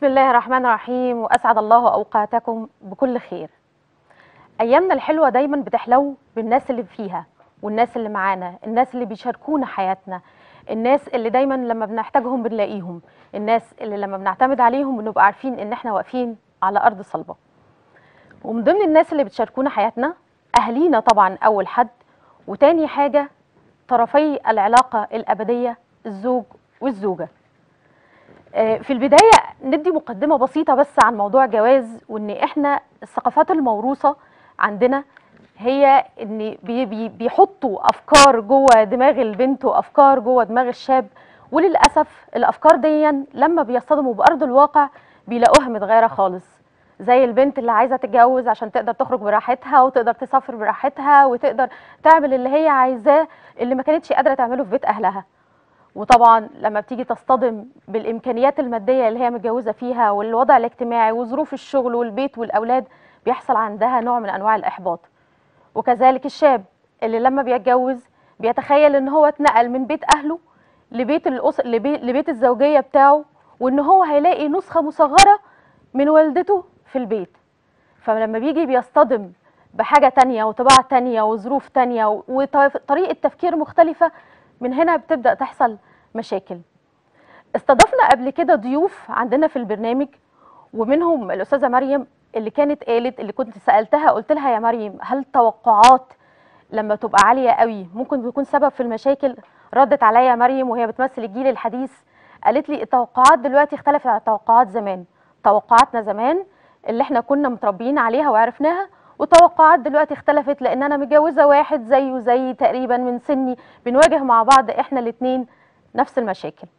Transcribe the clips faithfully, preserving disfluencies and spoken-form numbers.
بسم الله الرحمن الرحيم، وأسعد الله أوقاتكم بكل خير. أيامنا الحلوة دايما بتحلو بالناس اللي فيها والناس اللي معانا، الناس اللي بيشاركونا حياتنا، الناس اللي دايما لما بنحتاجهم بنلاقيهم، الناس اللي لما بنعتمد عليهم بنبقى عارفين إن احنا واقفين على أرض صلبة. ومن ضمن الناس اللي بتشاركونا حياتنا أهلينا طبعا أول حد، وتاني حاجة طرفي العلاقة الأبدية الزوج والزوجة. في البداية ندي مقدمة بسيطة بس عن موضوع الجواز، وإن إحنا الثقافات الموروثة عندنا هي إن بي بي بيحطوا أفكار جوه دماغ البنت وأفكار جوه دماغ الشاب، وللأسف الأفكار دي لما بيصطدموا بأرض الواقع بيلاقوها متغيرة خالص. زي البنت اللي عايزة تتجوز عشان تقدر تخرج براحتها وتقدر تسافر براحتها وتقدر تعمل اللي هي عايزاه اللي ما كانتش قادرة تعمله في بيت أهلها. وطبعا لما بتيجي تصطدم بالامكانيات الماديه اللي هي متجوزه فيها والوضع الاجتماعي وظروف الشغل والبيت والاولاد، بيحصل عندها نوع من انواع الاحباط. وكذلك الشاب اللي لما بيتجوز بيتخيل ان هو اتنقل من بيت اهله لبيت الأس... لبي... لبيت الزوجيه بتاعه، وان هو هيلاقي نسخه مصغره من والدته في البيت. فلما بيجي بيصطدم بحاجه تانية وطباع تانية وظروف تانية وطريقه تفكير مختلفه، من هنا بتبدأ تحصل مشاكل. استضفنا قبل كده ضيوف عندنا في البرنامج، ومنهم الأستاذة مريم اللي كانت قالت، اللي كنت سألتها قلت لها يا مريم هل التوقعات لما تبقى عالية قوي ممكن تكون سبب في المشاكل؟ ردت عليا مريم وهي بتمثل الجيل الحديث، قالت لي التوقعات دلوقتي اختلفت عن توقعات زمان. توقعاتنا زمان اللي احنا كنا متربيين عليها وعرفناها، وتوقعات دلوقتي اختلفت لان انا متجوزه واحد زيه زي تقريبا من سني، بنواجه مع بعض احنا الاثنين نفس المشاكل.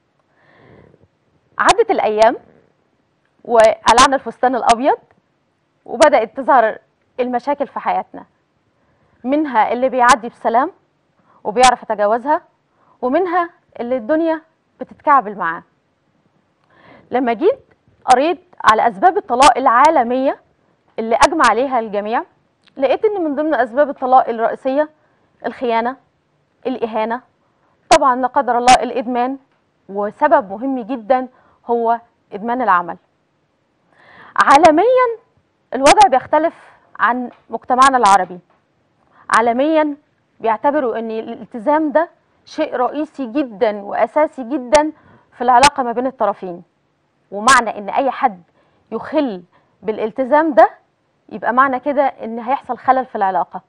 عدت الايام وقلعنا الفستان الابيض وبدات تظهر المشاكل في حياتنا، منها اللي بيعدي بسلام وبيعرف يتجاوزها، ومنها اللي الدنيا بتتكعبل معاه. لما جيت قريت على اسباب الطلاق العالميه اللي اجمع عليها الجميع، لقيت ان من ضمن اسباب الطلاق الرئيسيه الخيانه، الاهانه، طبعا لا قدر الله الادمان، وسبب مهم جدا هو ادمان العمل. عالميا الوضع بيختلف عن مجتمعنا العربي. عالميا بيعتبروا ان الالتزام ده شيء رئيسي جدا واساسي جدا في العلاقه ما بين الطرفين، ومعنى ان اي حد يخل بالالتزام ده يبقى معنى كده ان هيحصل خلل في العلاقه.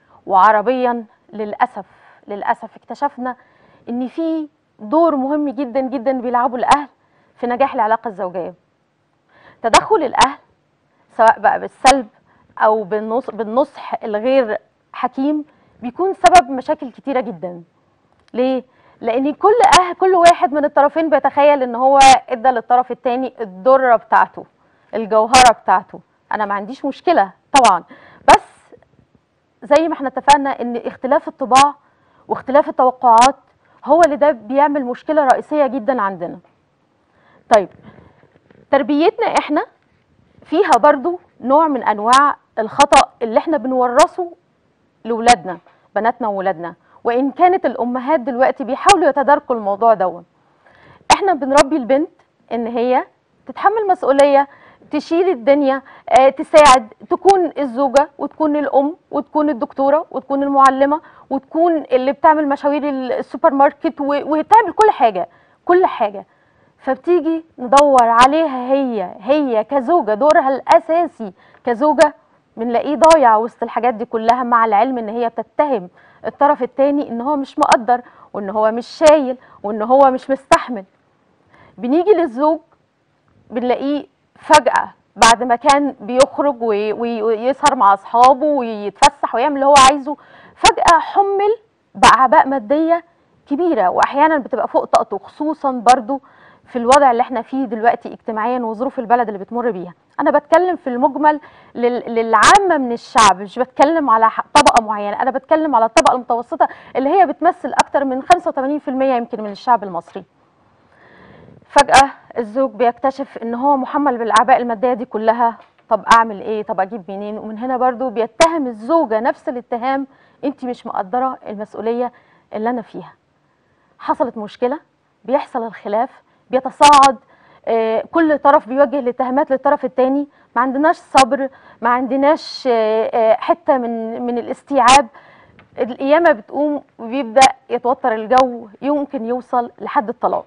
وعربيا للاسف للاسف اكتشفنا ان في دور مهم جدا جدا بيلعبه الاهل في نجاح العلاقه الزوجيه. تدخل الاهل سواء بقى بالسلب او بالنصح الغير حكيم بيكون سبب مشاكل كتيره جدا. ليه؟ لان كل اهل كل واحد من الطرفين بيتخيل ان هو ادى للطرف الثاني الذره بتاعته، الجوهره بتاعته. انا ما عنديش مشكله طبعا، بس زي ما احنا اتفقنا ان اختلاف الطباع واختلاف التوقعات هو اللي ده بيعمل مشكله رئيسيه جدا عندنا. طيب تربيتنا احنا فيها برضو نوع من انواع الخطأ اللي احنا بنورثه لاولادنا، بناتنا وولادنا، وان كانت الامهات دلوقتي بيحاولوا يتداركوا الموضوع ده. احنا بنربي البنت ان هي تتحمل مسؤوليه، تشيل الدنيا، آه، تساعد، تكون الزوجه وتكون الام وتكون الدكتوره وتكون المعلمه وتكون اللي بتعمل مشاوير السوبر ماركت وتعمل كل حاجه كل حاجه. فبتيجي ندور عليها هي هي كزوجه، دورها الاساسي كزوجه بنلاقيه ضايع وسط الحاجات دي كلها، مع العلم ان هي بتتهم الطرف الثاني ان هو مش مقدر وان هو مش شايل وان هو مش مستحمل. بنيجي للزوج بنلاقيه فجأة بعد ما كان بيخرج ويسهر مع اصحابه ويتفسح ويعمل اللي هو عايزه، فجأة حمل بأعباء مادية كبيرة واحيانا بتبقى فوق طاقته، خصوصا برضو في الوضع اللي احنا فيه دلوقتي اجتماعيا وظروف البلد اللي بتمر بيها. انا بتكلم في المجمل للعامة من الشعب، مش بتكلم على طبقة معينة، انا بتكلم على الطبقة المتوسطة اللي هي بتمثل اكتر من خمسة وثمانين بالمئة يمكن من الشعب المصري. فجأة الزوج بيكتشف ان هو محمل بالاعباء المادية دي كلها. طب اعمل ايه؟ طب اجيب منين؟ ومن هنا برضو بيتهم الزوجة نفس الاتهام، انت مش مقدرة المسؤولية اللي انا فيها. حصلت مشكلة، بيحصل الخلاف، بيتصاعد آه، كل طرف بيوجه الاتهامات للطرف الثاني، ما عندناش صبر، ما عندناش آه، آه، حته من من الاستيعاب. القيامه بتقوم وبيبدا يتوتر الجو، يمكن يوصل لحد الطلاق.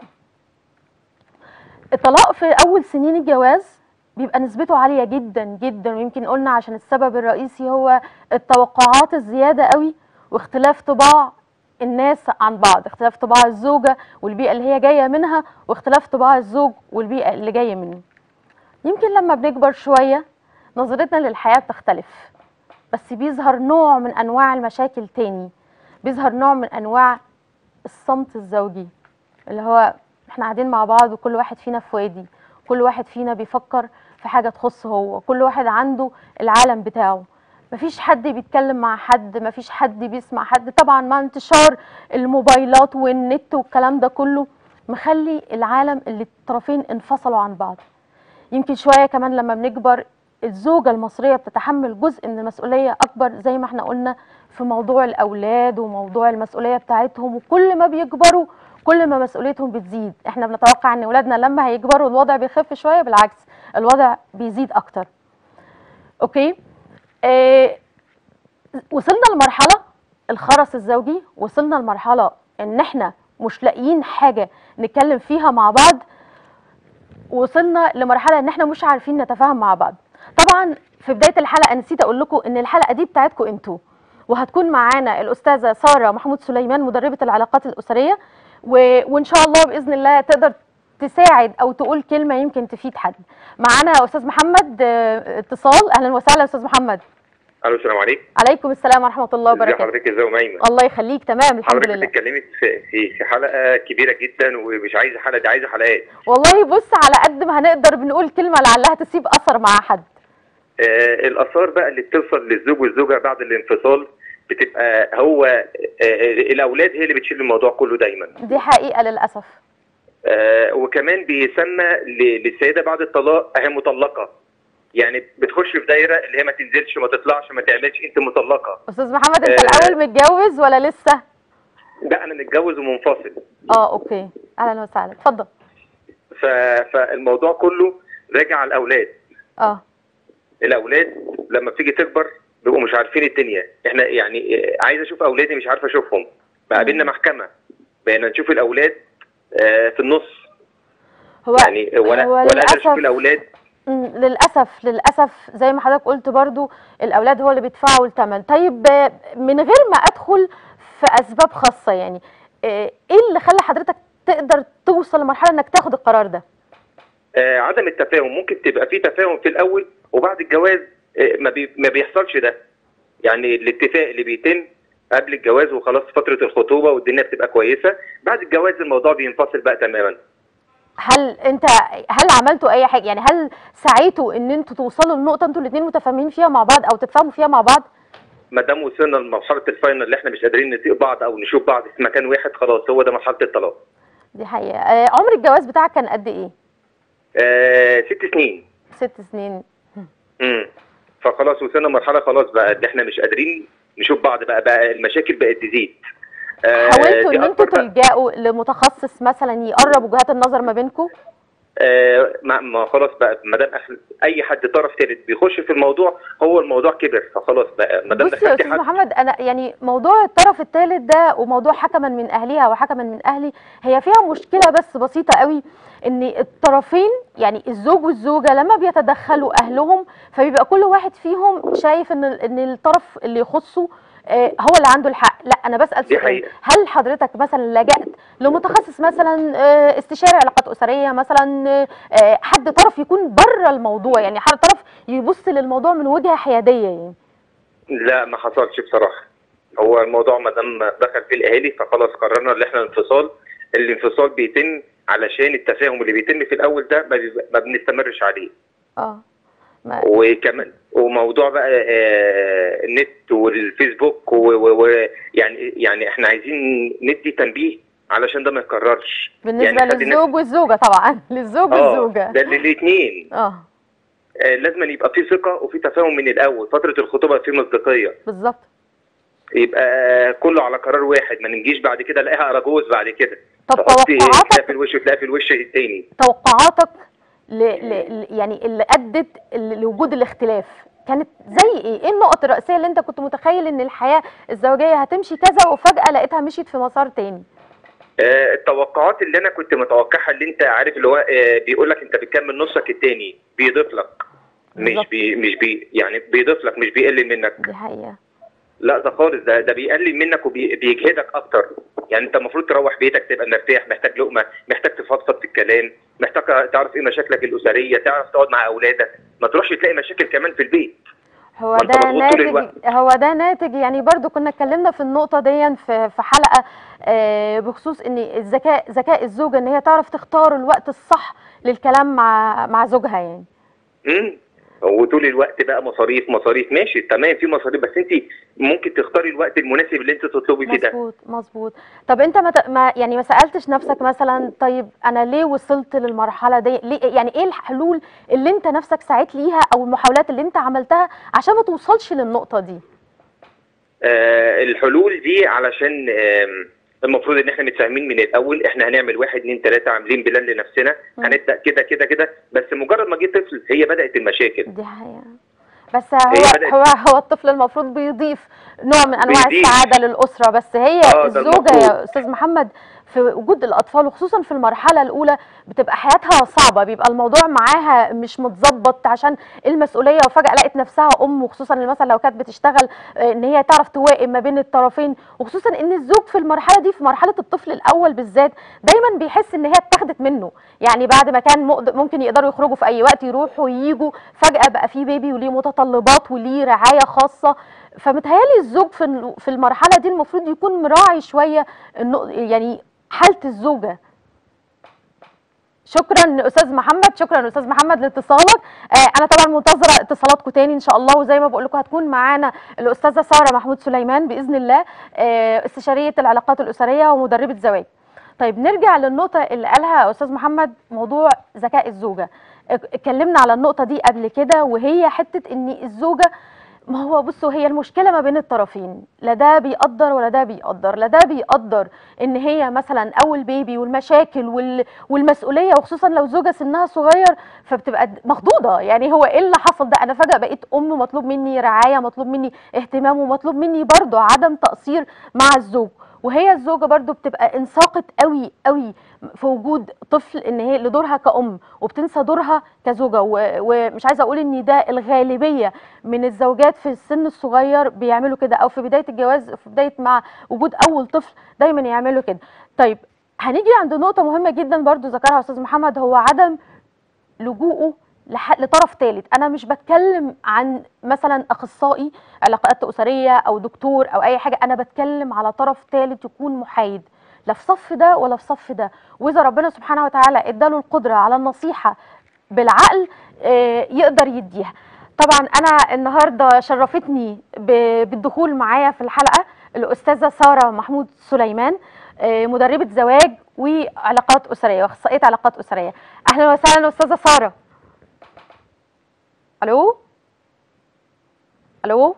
الطلاق في اول سنين الجواز بيبقى نسبته عاليه جدا جدا، ويمكن قلنا عشان السبب الرئيسي هو التوقعات الزياده قوي واختلاف طباع الناس عن بعض، اختلاف طباع الزوجه والبيئه اللي هي جايه منها، واختلاف طباع الزوج والبيئه اللي جايه منه. يمكن لما بنكبر شويه نظرتنا للحياه بتختلف، بس بيظهر نوع من انواع المشاكل تاني، بيظهر نوع من انواع الصمت الزوجي، اللي هو احنا قاعدين مع بعض وكل واحد فينا في وادي، كل واحد فينا بيفكر في حاجة تخصه هو، كل واحد عنده العالم بتاعه، مفيش حد بيتكلم مع حد، مفيش حد بيسمع حد. طبعا مع انتشار الموبايلات والنت والكلام ده كله مخلي العالم اللي الطرفين انفصلوا عن بعض. يمكن شوية كمان لما بنكبر الزوجة المصرية بتتحمل جزء من المسؤولية أكبر، زي ما احنا قلنا في موضوع الأولاد وموضوع المسؤولية بتاعتهم، وكل ما بيكبروا كل ما مسؤوليتهم بتزيد. احنا بنتوقع ان ولادنا لما هيكبروا الوضع بيخف شوية، بالعكس الوضع بيزيد أكتر. أوكي، اه وصلنا لمرحلة الخرس الزوجي، وصلنا لمرحلة ان احنا مش لاقيين حاجة نتكلم فيها مع بعض، وصلنا لمرحله ان احنا مش عارفين نتفاهم مع بعض. طبعا في بدايه الحلقه نسيت اقول لكم ان الحلقه دي بتاعتكم انتوا، وهتكون معانا الاستاذه ساره محمود سليمان مدربه العلاقات الاسريه، و... وان شاء الله باذن الله تقدر تساعد او تقول كلمه يمكن تفيد حد. معانا استاذ محمد اه، اتصال. اهلا وسهلا استاذ محمد. الو، السلام عليكم. عليكم السلام ورحمه الله وبركاته. ازي حضرتك؟ ازي أميمة؟ الله يخليك، تمام الحمد لله. حضرتك بتتكلمي في في في حلقه كبيره جدا، ومش عايزه حلقه، دي عايزه حلقات. والله بص، على قد ما هنقدر بنقول كلمه لعلها تسيب اثر مع حد. آه الاثار بقى اللي بتوصل للزوج والزوجه بعد الانفصال بتبقى هو آه الاولاد هي اللي بتشيل الموضوع كله دايما. دي حقيقه للاسف. آه وكمان بيسمى للسيده بعد الطلاق اهي مطلقه، يعني بتخش في دايره اللي هي ما تنزلش ما تطلعش ما تعملش، انت مطلقه. استاذ محمد، انت آه الاول متجوز ولا لسه؟ لا انا متجوز ومنفصل. اه اوكي، اهلا وسهلا، اتفضل. ف... فالموضوع كله راجع على الاولاد. اه الاولاد لما بتيجي تكبر بيبقوا مش عارفين الدنيا. احنا يعني عايز اشوف اولادي مش عارف اشوفهم، قابلنا محكمه بقينا نشوف الاولاد آه في النص. هو يعني ولا هو ولا قادر اشوف للاسف الاولاد. للاسف للاسف زي ما حضرتك قلت برضو الاولاد هو اللي بيدفعوا الثمن. طيب من غير ما ادخل في اسباب خاصه، يعني ايه اللي خلى حضرتك تقدر توصل لمرحله انك تاخد القرار ده؟ آه عدم التفاهم. ممكن تبقى في تفاهم في الاول وبعد الجواز آه ما, بي ما بيحصلش ده. يعني الاتفاق اللي بيتم قبل الجواز وخلاص فتره الخطوبه والدنيا بتبقى كويسه، بعد الجواز الموضوع بينفصل بقى تماما. هل انت هل عملتوا اي حاجه؟ يعني هل سعيتوا ان انتوا توصلوا لنقطه انتوا الاثنين متفاهمين فيها مع بعض او تتفاهموا فيها مع بعض؟ ما دام وصلنا لمرحله الفاينل اللي احنا مش قادرين نطيق بعض او نشوف بعض في مكان واحد، خلاص هو ده مرحله الطلاق. دي حقيقه. آه عمر الجواز بتاعك كان قد ايه؟ آه ست سنين. ست سنين. امم فخلاص وصلنا مرحله خلاص بقى اللي احنا مش قادرين نشوف بعض، بقى بقى المشاكل بقت تزيد. آه حاولتوا ان انتوا تلجأوا لمتخصص مثلا يقرب وجهات النظر ما بينكم؟ آه ما خلاص بقى ما دام اي حد طرف ثالث بيخش في الموضوع هو الموضوع كبر، فخلاص بقى ما دام بص يا استاذ محمد، انا يعني موضوع الطرف الثالث ده وموضوع حكما من اهلها وحكما من اهلي هي فيها مشكله بس بسيطه قوي، ان الطرفين يعني الزوج والزوجه لما بيتدخلوا اهلهم فبيبقى كل واحد فيهم شايف ان ان الطرف اللي يخصه هو اللي عنده الحق. لا انا بسال سؤال، هل حضرتك مثلا لجأت لمتخصص مثلا استشاري علاقات اسريه مثلا، حد طرف يكون بره الموضوع، يعني حد طرف يبص للموضوع من وجهه حياديه يعني؟ لا ما حصلش بصراحه. هو الموضوع ما دام دخل فيه الاهالي فخلاص قررنا ان احنا انفصال. الانفصال بيتم علشان التفاهم اللي بيتم في الاول ده ما بنستمرش عليه. اه ما. وكمان وموضوع بقى آه النت والفيسبوك ويعني يعني احنا عايزين ندي تنبيه علشان ده ما يتكررش بالنسبه يعني للزوج والزوجه. طبعا للزوج والزوجه ده للاثنين. اه لازم يبقى في ثقه وفي تفاهم من الاول. فتره الخطوبه في مصداقيه بالظبط. يبقى كله على قرار واحد، ما نجيش بعد كده الاقيها اراجوز بعد كده. طب تحطي توقعاتك كده في الوش وتلاقي في الوش التاني. توقعاتك ل... ل... يعني اللي ادت ل- لوجود الاختلاف كانت زي ايه؟ ايه النقط الرئيسيه اللي انت كنت متخيل ان الحياه الزوجيه هتمشي كذا وفجاه لقيتها مشيت في مسار تاني؟ آه، التوقعات اللي انا كنت متوقعها، اللي انت عارف اللي هو آه، بيقول لك انت بتكمل نصك التاني، بيضيف لك. مش بالظبط. بي مش بي يعني بيضيف لك، مش بيقلل منك. دي حقيقه. لا ده خالص، ده ده بيقلل منك وبيجهدك اكتر. يعني انت المفروض تروح بيتك تبقى مرتاح، محتاج لقمه، محتاج تفضفض في الكلام، محتاج تعرف ايه مشاكلك الاسريه، تعرف تقعد مع اولادك، ما تروحش تلاقي مشاكل كمان في البيت. هو ما انت ده مضغوط طول ناتج الوقت. هو ده ناتج يعني برضو كنا اتكلمنا في النقطة دي في في حلقة آه، بخصوص ان الذكاء ذكاء الزوجة ان هي تعرف تختار الوقت الصح للكلام مع مع زوجها يعني. امم وطول الوقت بقى مصاريف مصاريف، ماشي تمام في مصاريف، بس انت ممكن تختاري الوقت المناسب اللي انت تطلبي فيه ده. مظبوط مظبوط. طب انت ما ت- ما يعني ما سألتش نفسك مثلا طيب انا ليه وصلت للمرحلة دي؟ ليه يعني ايه الحلول اللي انت نفسك سعيت ليها او المحاولات اللي انت عملتها عشان ما توصلش للنقطة دي؟ آه الحلول دي علشان آم، المفروض ان احنا متفاهمين من الاول، احنا هنعمل واحد اتنين تلاته، عاملين بلان لنفسنا، مم. هنبدا كده كده كده. بس مجرد ما جه طفل هي بدات المشاكل. دي حقيقة. بس هي هو بدات هو هو الطفل المفروض بيضيف نوع من انواع بيضيف. السعاده للاسره، بس هي اه ده الزوجه المفروض. يا استاذ محمد في وجود الاطفال وخصوصا في المرحله الاولى بتبقى حياتها صعبه، بيبقى الموضوع معاها مش متظبط عشان المسؤوليه، وفجاه لقت نفسها ام، وخصوصا مثلا لو كانت بتشتغل آه، ان هي تعرف توائم ما بين الطرفين، وخصوصا ان الزوج في المرحله دي في مرحله الطفل الاول بالذات دايما بيحس ان هي اتاخدت منه. يعني بعد ما كان مقد- ممكن يقدروا يخرجوا في اي وقت يروحوا وييجوا، فجاه بقى في بيبي وليه متطلبات وليه رعايه خاصه. فمتهيألي الزوج في ال- في المرحله دي المفروض يكون مراعي شويه النق- يعني حاله الزوجه. شكرا استاذ محمد، شكرا استاذ محمد لاتصالك. آه انا طبعا منتظره اتصالاتكم تاني ان شاء الله، وزي ما بقول لكم هتكون معانا الاستاذه ساره محمود سليمان باذن الله، آه استشاريه العلاقات الاسريه ومدربه زواج. طيب نرجع للنقطه اللي قالها استاذ محمد، موضوع ذكاء الزوجه. ات- اتكلمنا على النقطه دي قبل كده، وهي حته ان الزوجه، ما هو بصوا هي المشكله ما بين الطرفين، لا ده بيقدر ولا ده بيقدر، لا ده بيقدر ان هي مثلا اول بيبي والمشاكل وال... والمسؤوليه، وخصوصا لو زوجه سنها صغير فبتبقى د- مخضوضه. يعني هو ايه اللي حصل ده؟ انا فجاه بقيت ام، مطلوب مني رعايه، مطلوب مني اهتمام، ومطلوب مني برضو عدم تقصير مع الزوج. وهي الزوجه برضو بتبقى انساقت قوي قوي في وجود طفل ان هي لدورها كأم، وبتنسى دورها كزوجه. و- ومش عايزه اقول ان ده الغالبيه من الزوجات في السن الصغير بيعملوا كده، او في بدايه الجواز، في بدايه مع وجود اول طفل دايما يعملوا كده. طيب هنيجي عند نقطه مهمه جدا برضو ذكرها استاذ محمد، هو عدم لجوءه لح- لطرف ثالث. انا مش بتكلم عن مثلا اخصائي علاقات اسريه او دكتور او اي حاجه، انا بتكلم على طرف ثالث يكون محايد، لا في صف ده ولا في صف ده. واذا ربنا سبحانه وتعالى اداله القدره على النصيحه بالعقل آه، يقدر يديها. طبعا انا النهارده شرفتني ب- بالدخول معايا في الحلقه الاستاذه ساره محمود سليمان، آه، مدربه زواج وعلاقات اسريه واخصائيه علاقات اسريه. اهلا وسهلا استاذه ساره. الو الو.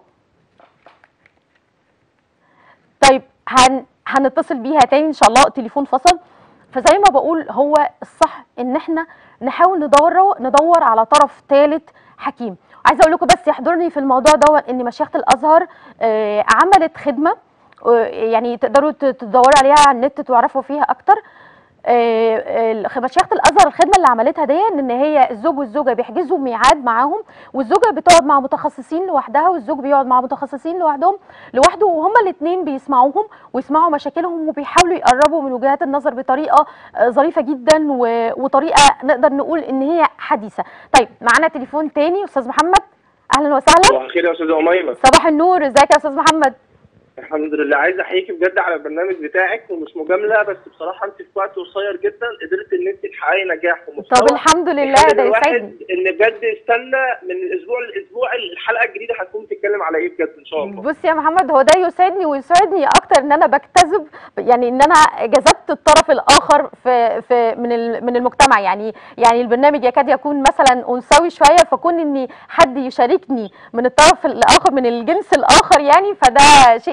طيب هن هنتصل بيها تاني ان شاء الله، التليفون فصل. فزي ما بقول هو الصح ان احنا نحاول ندور ندور على طرف ثالث حكيم. عايزه اقول لكم بس يحضرني في الموضوع ده ان مشيخه الازهر آه، عملت خدمه، آه، يعني تقدروا ت- تدوروا عليها على النت تعرفوا فيها اكتر. آه، آه، مشيخه الازهر الخدمه اللي عملتها دي ان هي الزوج والزوجه بيحجزوا ميعاد معاهم، والزوجه بتقعد مع متخصصين لوحدها والزوج بيقعد مع متخصصين لوحدهم لوحده، وهما الاثنين بيسمعوهم ويسمعوا مشاكلهم وبيحاولوا يقربوا من وجهات النظر بطريقه آه، ظريفه جدا و- وطريقه نقدر نقول ان هي حديثه. طيب معانا تليفون تاني استاذ محمد، اهلا وسهلا. صباح الخير يا استاذه اميمه. صباح النور، ازيك يا استاذ محمد؟ الحمد لله. عايز احييكي بجد على البرنامج بتاعك، ومش مجامله، بس بصراحه انت في وقت قصير جدا قدرت ان انت تحققي نجاح ومستوى. طب الحمد لله، يخلي ده الواحد يسعدني. ان بجد يستنى من الاسبوع للاسبوع الحلقه الجديده هتكون بتتكلم على ايه بجد ان شاء الله. بص يا محمد، هو ده يسعدني ويسعدني اكتر ان انا بجتذب، يعني ان انا جذبت الطرف الاخر في في من ال- من المجتمع. يعني يعني البرنامج يكاد يكون مثلا انثوي شويه، فكون ان حد يشاركني من الطرف الاخر من الجنس الاخر يعني فده شيء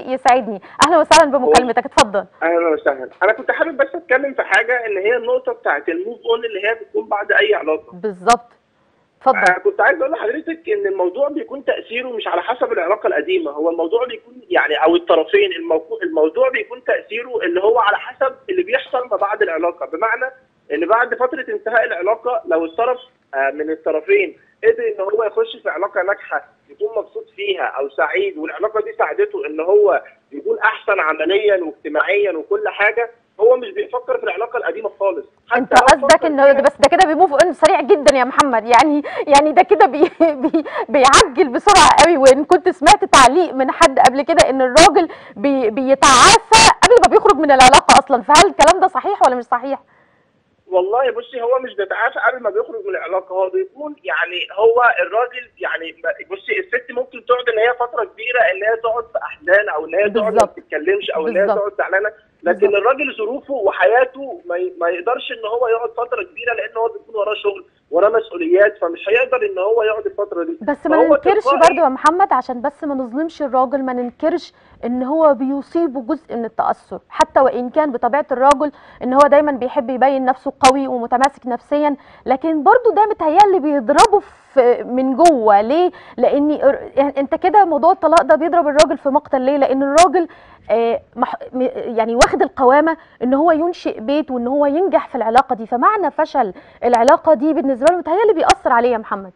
يسعدني. اهلا وسهلا بمكالمتك، اتفضل. اهلا وسهلا. انا كنت حابب بس اتكلم في حاجه، ان هي النقطه بتاعت الموف اون اللي هي بتكون بعد اي علاقه. بالظبط، اتفضل. آه كنت عايز اقول لحضرتك ان الموضوع بيكون تاثيره مش على حسب العلاقه القديمه، هو الموضوع بيكون يعني او الطرفين، الموضوع بيكون تاثيره اللي هو على حسب اللي بيحصل ما بعد العلاقه. بمعنى ان بعد فتره انتهاء العلاقه لو الطرف آه من الطرفين قدر ان هو يخش في علاقه ناجحه يكون مبسوط فيها او سعيد، والعلاقه دي ساعدته ان هو يكون احسن عمليا واجتماعيا وكل حاجه، هو مش بيفكر في العلاقه القديمه خالص. انت قصدك ان بس ده كده بيموف اون سريع جدا يا محمد، يعني يعني ده كده بي بي بيعجل بسرعه قوي. وان كنت سمعت تعليق من حد قبل كده ان الراجل بي بيتعافى قبل ما بيخرج من العلاقه اصلا، فهل الكلام ده صحيح ولا مش صحيح؟ والله بصي، هو مش بيتعافى قبل ما بيخرج من العلاقه، هو بيكون يعني هو الراجل يعني بصي الست ممكن تقعد ان هي فتره كبيره ان هي تقعد في احزان، او ان هي تقعد ما بتتكلمش، او ان هي تقعد زعلانه، لكن بالزبط. الراجل ظروفه وحياته ما, ما يقدرش ان هو يقعد فتره كبيره، لان هو بيكون وراه شغل وراه مسؤوليات، فمش هيقدر ان هو يقعد الفتره دي. بس ما ننكرش برضه يا محمد، عشان بس ما نظلمش الراجل، ما ننكرش ان هو بيصيبه جزء من التاثر، حتى وان كان بطبيعه الراجل ان هو دايما بيحب يبين نفسه قوي ومتماسك نفسيا، لكن برضه ده متهيألي بيضربه في من جوه. ليه؟ لان انت كده موضوع الطلاق ده بيضرب الراجل في مقتل. ليه؟ لان الراجل آه يعني واخد القوامه ان هو ينشئ بيت وان هو ينجح في العلاقه دي، فمعنى فشل العلاقه دي بالنسبه له متهيألي بيأثر عليه يا محمد.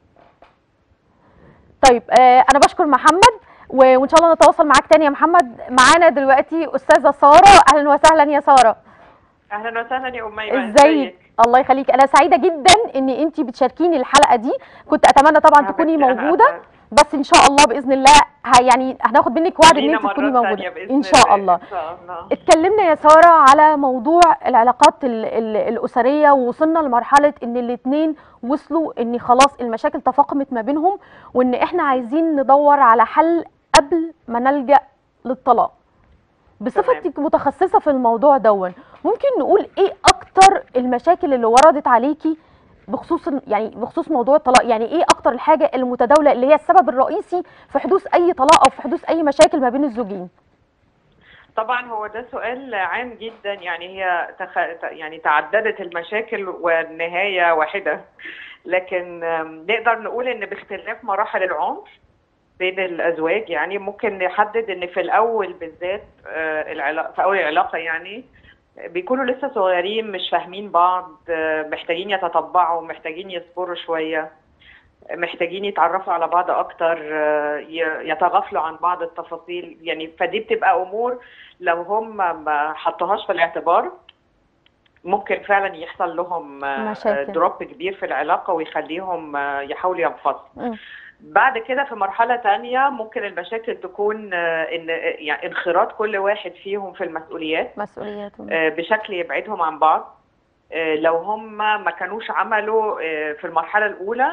طيب آه انا بشكر محمد، وان شاء الله نتواصل معاك تاني يا محمد. معانا دلوقتي استاذه ساره. اهلا وسهلا يا ساره. اهلا وسهلا يا اميمه، ازيك؟ الله يخليك، انا سعيده جدا ان انت بتشاركيني الحلقه دي، كنت اتمنى طبعا تكوني موجوده، بس ان شاء الله باذن الله يعني هناخد منك وعد ان انت تكوني موجوده ان شاء الله. ان شاء الله. اتكلمنا يا ساره على موضوع العلاقات ال ال الاسريه، ووصلنا لمرحله ان الاثنين وصلوا ان خلاص المشاكل تفاقمت ما بينهم، وان احنا عايزين ندور على حل قبل ما نلجأ للطلاق. بصفتك متخصصه في الموضوع دون، ممكن نقول ايه اكتر المشاكل اللي وردت عليكي بخصوص يعني بخصوص موضوع الطلاق؟ يعني ايه اكتر الحاجه المتداوله اللي هي السبب الرئيسي في حدوث اي طلاق او في حدوث اي مشاكل ما بين الزوجين؟ طبعا هو ده سؤال عام جدا، يعني هي تخ... يعني تعددت المشاكل والنهايه واحده، لكن نقدر نقول ان باختلاف مراحل العمر بين الازواج يعني ممكن نحدد ان في الاول بالذات العلاقه في اول العلاقه يعني بيكونوا لسه صغيرين، مش فاهمين بعض، محتاجين يتطبعوا، محتاجين يصبروا شويه، محتاجين يتعرفوا على بعض اكتر، يتغافلوا عن بعض التفاصيل يعني. فدي بتبقى امور لو هم ما حطوهاش في الاعتبار ممكن فعلا يحصل لهم مشاكل. دروب كبير في العلاقه ويخليهم يحاولوا ينفصلوا. بعد كده في مرحلة تانية ممكن المشاكل تكون ان يعني انخراط كل واحد فيهم في المسؤوليات مسؤولياتهم بشكل يبعدهم عن بعض. لو هم ما كانوش عملوا في المرحلة الأولى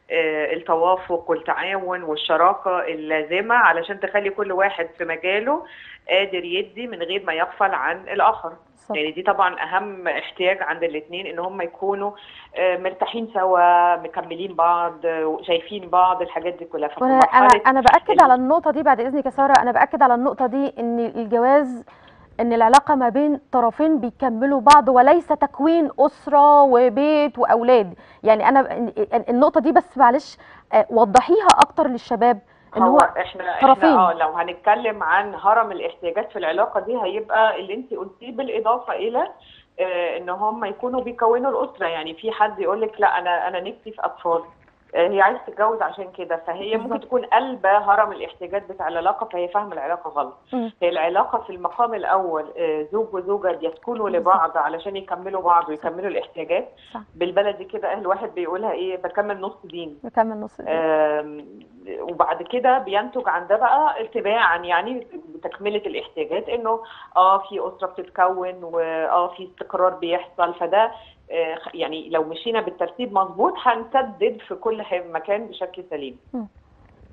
التوافق والتعاون والشراكة اللازمة علشان تخلي كل واحد في مجاله قادر يدي من غير ما يغفل عن الآخر. صح. يعني دي طبعا اهم احتياج عند الاثنين، ان هم يكونوا مرتاحين سوا، مكملين بعض، شايفين بعض، الحاجات دي كلها. انا انا انا باكد على النقطه دي بعد اذنك يا ساره، انا باكد على النقطه دي ان الجواز ان العلاقه ما بين طرفين بيكملوا بعض وليس تكوين اسره وبيت واولاد. يعني انا النقطه دي بس معلش وضحيها اكتر للشباب ان هو, هو احنا طرفين. احنا اه لو هنتكلم عن هرم الاحتياجات في العلاقه دي هيبقى اللي انت قلتيه، بالاضافه الى اه ان هم يكونوا بيكونوا الاسره. يعني في حد يقول لك لا انا انا نفسي في اطفال، اه هي عايزه تتجوز عشان كده، فهي بالزبط. ممكن تكون قلبه هرم الاحتياجات بتاع العلاقه، فهي فاهمه العلاقه غلط. م. هي العلاقه في المقام الاول اه زوج وزوجه يسكنوا لبعض علشان يكملوا بعض ويكملوا الاحتياجات. صح. بالبلدي كده اهل واحد بيقولها ايه، بكمل نص دين بكمل نص دين. اه وبعد كده بينتج عن ده بقى اتباعا يعني بتكمله الاحتياجات، انه اه في اسره بتتكون واه في استقرار بيحصل. فده آه يعني لو مشينا بالترتيب مظبوط هنسدد في كل مكان بشكل سليم.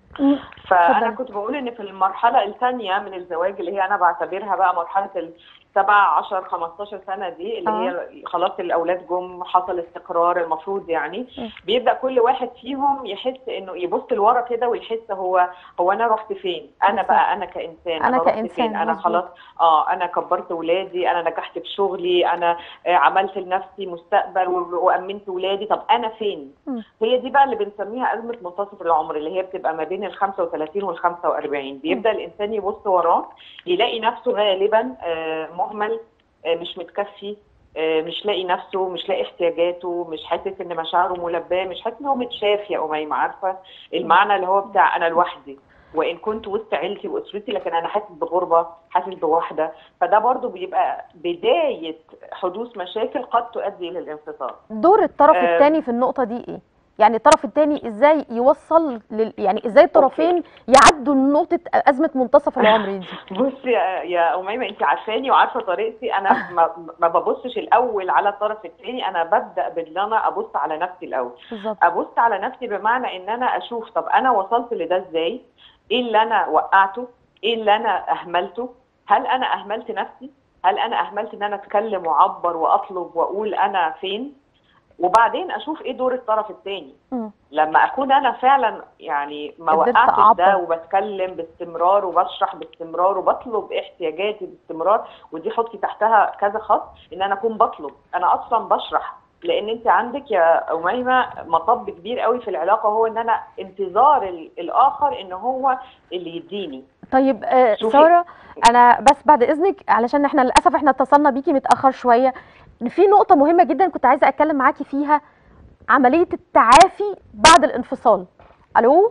فانا كنت بقول ان في المرحله الثانيه من الزواج اللي هي انا بعتبرها بقى مرحله سبع عشر خمستاشر سنه دي اللي آه. هي خلاص الاولاد جم، حصل استقرار المفروض يعني، م. بيبدا كل واحد فيهم يحس انه يبص لورا كده ويحس هو هو انا رحت فين؟ انا بالظبط. بقى انا كانسان أنا رحت كإنسان، فين؟ انا مظبوط. خلاص اه انا كبرت ولادي، انا نجحت في شغلي، انا آه، عملت لنفسي مستقبل و- وامنت ولادي، طب انا فين؟ م. هي دي بقى اللي بنسميها ازمه منتصف العمر، اللي هي بتبقى ما بين ال خمسة وثلاثين وال خمسة وأربعين. بيبدا الانسان يبص وراه يلاقي نفسه غالبا آه، مهمل، آه، مش متكفي، آه، مش لاقي نفسه، مش لاقي احتياجاته، مش حاسس ان مشاعره ملباه، مش حاسس ان هو متشاف يا أميمة. عارفه المعنى اللي هو بتاع انا لوحدي وان كنت وسط عيلتي واسرتي، لكن انا حاسس بغربه، حاسس بوحده. فده برضو بيبقى بدايه حدوث مشاكل قد تؤدي الى الانفصال. دور الطرف آه. الثاني في النقطة دي ايه؟ يعني الطرف الثاني ازاي يوصل لل... يعني ازاي الطرفين يعدوا نقطة أزمة منتصف العمر دي؟ بصي يا يا أميمة، انت عارفاني وعارفه طريقتي، انا ما, ما ببصش الاول على الطرف الثاني، انا ببدا بان انا ابص على نفسي الاول. بالظبط. ابص على نفسي بمعنى ان انا اشوف طب انا وصلت لده ازاي؟ ايه اللي انا وقعته؟ ايه اللي انا اهملته؟ هل انا اهملت نفسي؟ هل انا اهملت ان انا اتكلم واعبر واطلب واقول انا فين؟ وبعدين اشوف ايه دور الطرف الثاني. م. لما اكون انا فعلا يعني ما قدرت وقعتش أعبر. ده وبتكلم باستمرار وبشرح باستمرار وبطلب احتياجاتي باستمرار، ودي حطي تحتها كذا خط، ان انا اكون بطلب، انا اصلا بشرح. لان انت عندك يا أميمة مطب كبير قوي في العلاقه، هو ان انا انتظار ال- الاخر ان هو اللي يديني. طيب آه شوفي. سارة، أنا بس بعد إذنك علشان احنا للأسف احنا اتصلنا بيكي متأخر شوية، في نقطة مهمة جدا كنت عايزة أتكلم معاكي فيها، عملية التعافي بعد الانفصال. ألو؟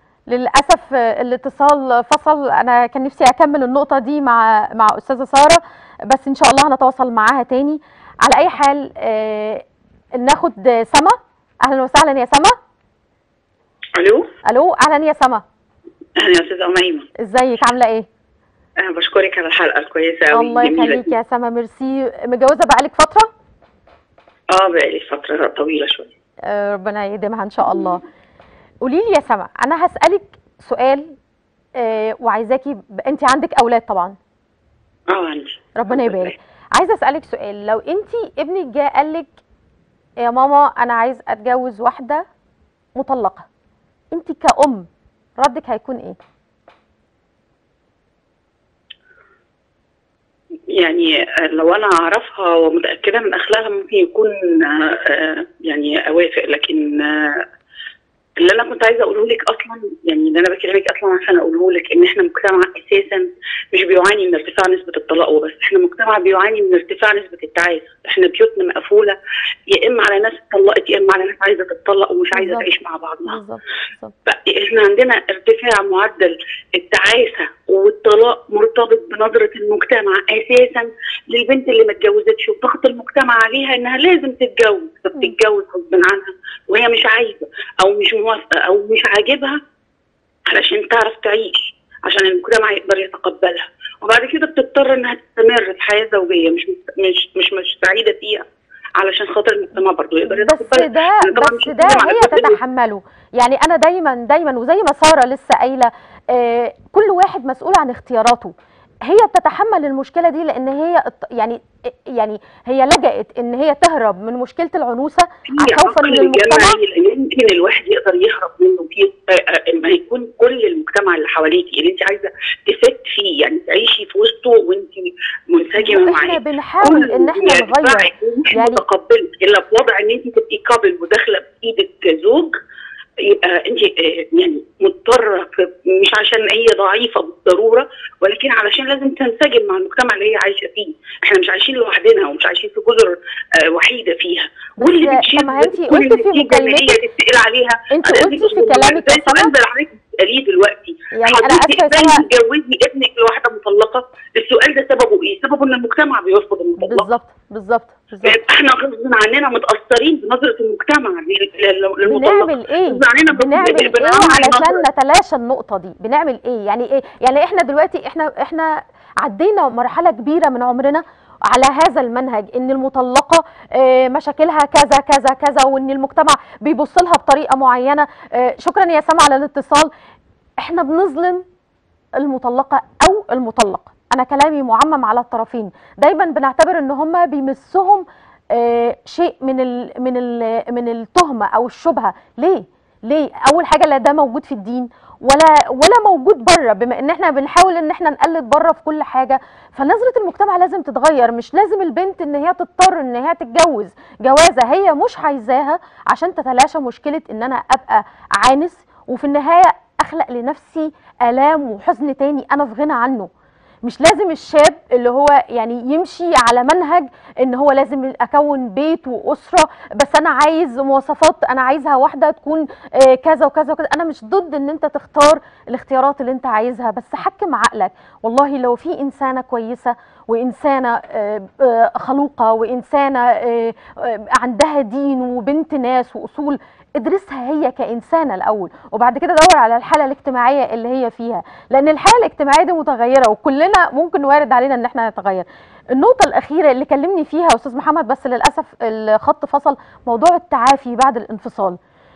للأسف آه، الاتصال فصل. أنا كان نفسي أكمل النقطة دي مع مع أستاذة سارة، بس إن شاء الله هنتواصل معاها تاني. على أي حال آه ناخد سما. أهلا وسهلا يا سما. الو. ألو، أهلا يا سما. اهلا يا استاذه اميمه. ازيك، عاملة إيه؟ انا بشكرك على الحلقه الكويسه قوي. الله يخليك يا سما، ميرسي. متجوزة بقالك فترة؟ اه بقالي فتره طويله شويه. آه، ربنا يديمها ان شاء الله. قولي لي يا سما، انا هسألك سؤال آه، وعايزاكي ب... انت عندك اولاد طبعا؟ اه عندي. ربنا يبارك. عايزه اسألك سؤال، لو انت ابنك جه قال لك يا ماما انا عايز اتجوز واحده مطلقه، انت كأم ردك هيكون ايه؟ يعني لو انا اعرفها ومتاكده من اخلاقها ممكن يكون آه يعني اوافق، لكن آه اللي انا كنت عايزه اقوله لك اصلا، يعني اللي انا بكلمك اصلا عشان اقوله لك ان احنا مجتمع اساسا مش بيعاني من ارتفاع نسبه الطلاق وبس، احنا مجتمع بيعاني من ارتفاع نسبه التعاسه. احنا بيوتنا مقفوله يا اما على ناس اتطلقت يا اما على ناس عايزه تتطلق ومش عايزه بالظبط. تعيش مع بعضها. بالظبط بالظبط. فاحنا عندنا ارتفاع معدل التعاسه والطلاق مرتبط بنظره المجتمع اساسا للبنت اللي ما اتجوزتش، وضغط المجتمع عليها انها لازم تتجوز، فبتتجوز غصب عنها وهي مش عايزه او مش موافقه او مش عاجبها علشان تعرف تعيش، عشان المجتمع يقدر يتقبلها، وبعد كده بتضطر انها تستمر في حياه زوجيه مش مش مش مش سعيده فيها علشان خاطر المجتمع برضه يقدر بس يتقبلها. ده بس ده هي تتحمله. يعني انا دايما دايما وزي ما ساره لسه قايله آه كل واحد مسؤول عن اختياراته. هي بتتحمل المشكله دي لان هي يعني يعني هي لجأت ان هي تهرب من مشكله العنوسه خوفا من المجتمع. يمكن الواحد يقدر يهرب منه فيه لما يكون كل المجتمع اللي حواليكي اللي انت عايزه تفت فيه، يعني تعيشي في وسطه وانت منسجمه معاه. احنا بنحاول ان احنا نغير، يعني متقبل الا في وضع ان انت تبقي قابل وداخله بايدك زوج، يبقى انت يعني مضطره، مش عشان هي ضعيفه بالضروره ولكن علشان لازم تنسجم مع المجتمع اللي هي عايشه فيه. احنا مش عايشين لوحدنا ومش عايشين في جزر وحيده فيها. واللي بتشيل ما انت قلتي في مكالمتك هي تتقال عليها، انت قلتي في كلامك يا سما تسأليه دلوقتي يعني انا اسفه يا سما تجوزي ابنك لواحده مطلقه، السؤال ده سببه ايه؟ سببه ان المجتمع بيرفض المطلقه. بالظبط بالظبط بالظبط. احنا غصب عننا متاثرين بنظره المجتمع للمطلقه. بنعمل ايه؟ بنعمل ايه علشان نتلاشى النقطه دي؟ بنعمل ايه؟ يعني ايه؟ يعني احنا دلوقتي احنا احنا عدينا مرحله كبيره من عمرنا على هذا المنهج، ان المطلقه مشاكلها كذا كذا كذا، وان المجتمع بيبص لها بطريقه معينه. شكرا يا سما على الاتصال. احنا بنظلم المطلقه او المطلق، انا كلامي معمم على الطرفين. دايما بنعتبر ان هم بيمسهم آه شيء من ال من ال من التهمه او الشبهه. ليه ليه اول حاجه لا ده موجود في الدين ولا ولا موجود بره، بما ان احنا بنحاول ان احنا نقلد بره في كل حاجه. فنظره المجتمع لازم تتغير. مش لازم البنت ان هي تضطر ان هي تتجوز جوازه هي مش عايزاها عشان تتلاشى مشكله ان انا ابقى عانس، وفي النهايه اخلق لنفسي الام وحزن تاني انا في غنى عنه. مش لازم الشاب اللي هو يعني يمشي على منهج ان هو لازم اكون بيت واسره، بس انا عايز مواصفات، انا عايزها واحده تكون كذا وكذا وكذا. انا مش ضد ان انت تختار الاختيارات اللي انت عايزها، بس حكم عقلك. والله لو في انسانه كويسه وانسانه خلوقه وانسانه عندها دين وبنت ناس واصول، ادرسها هي كإنسانة الأول، وبعد كده دور على الحالة الاجتماعية اللي هي فيها، لأن الحالة الاجتماعية دي متغيرة وكلنا ممكن وارد علينا إن احنا نتغير. النقطة الأخيرة اللي كلمني فيها أستاذ محمد بس للأسف الخط فصل، موضوع التعافي بعد الانفصال.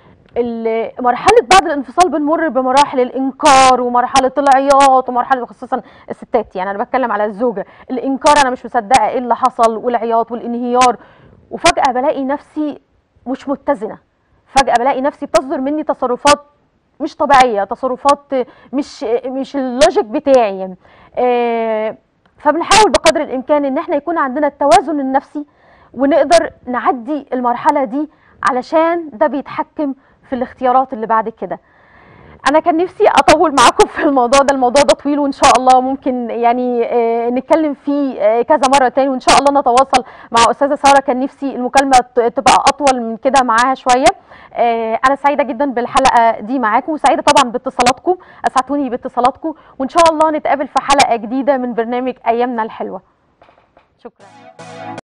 مرحلة بعد الانفصال بنمر بمراحل الإنكار ومرحلة العياط ومرحلة، خصوصا الستات، يعني أنا بتكلم على الزوجة، الإنكار أنا مش مصدقة إيه اللي حصل، والعياط والانهيار، وفجأة بلاقي نفسي مش متزنة. فجأة بلاقي نفسي بتصدر مني تصرفات مش طبيعية، تصرفات مش مش اللوجيك بتاعي. آه فبنحاول بقدر الإمكان إن احنا يكون عندنا التوازن النفسي ونقدر نعدي المرحلة دي، علشان ده بيتحكم في الاختيارات اللي بعد كده. أنا كان نفسي أطول معاكم في الموضوع ده، الموضوع ده طويل وإن شاء الله ممكن يعني آه نتكلم فيه آه كذا مرة تاني، وإن شاء الله نتواصل مع أستاذة سارة. كان نفسي المكالمة تبقى أطول من كده معاها شوية. آه أنا سعيدة جدا بالحلقة دي معاكم، وسعيدة طبعا باتصالاتكم، أسعدتوني باتصالاتكم، وإن شاء الله نتقابل في حلقة جديدة من برنامج أيامنا الحلوة. شكرا.